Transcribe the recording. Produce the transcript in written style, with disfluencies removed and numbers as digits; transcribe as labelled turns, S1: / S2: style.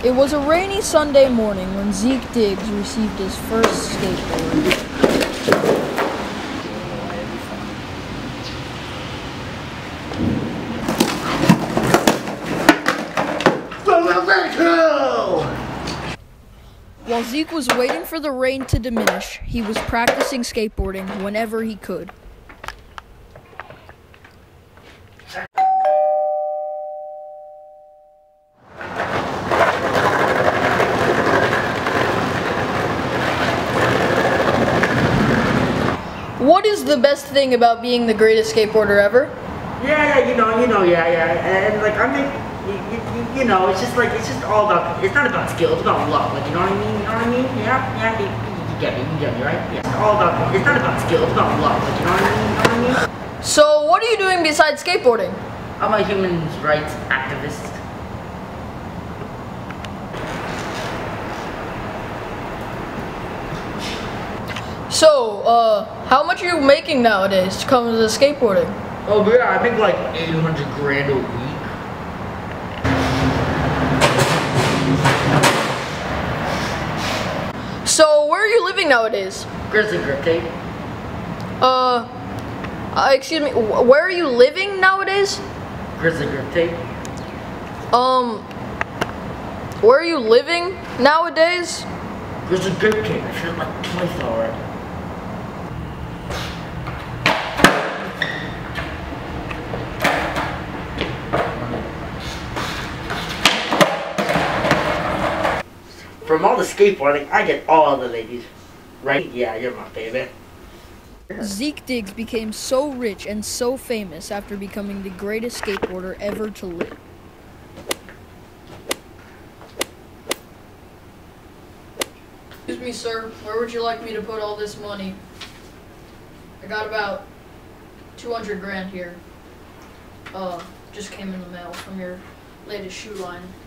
S1: It was a rainy Sunday morning when Zeke Diggs received his first skateboard. While Zeke was waiting for the rain to diminish, he was practicing skateboarding whenever he could. What is the best thing about being the greatest skateboarder ever?
S2: Yeah, and like I mean, you know, it's just all about. It's not about skill, it's about luck. Like you know what I mean? You know what I mean? Yeah, you get me, right? Yeah, it's all about. It's not about skill, it's about luck. Like you know what I mean? You know what I mean?
S1: So, what are you doing besides skateboarding?
S2: I'm a human rights activist.
S1: So, how much are you making nowadays to come to skateboarding?
S2: Oh yeah, I make like 800 grand a week.
S1: So, where are you living nowadays?
S2: Grizzly Grip Tape.
S1: Excuse me, where are you living nowadays?
S2: Grizzly Grip Tape.
S1: Where are you living nowadays?
S2: Grizzly Grip Tape. I said it like twice already. From all the skateboarding, I get all the ladies. Right? Yeah, you're my favorite.
S1: Zeke Diggs became so rich and so famous after becoming the greatest skateboarder ever to live. Excuse me, sir. Where would you like me to put all this money? I got about 200 grand here. Just came in the mail from your latest shoe line.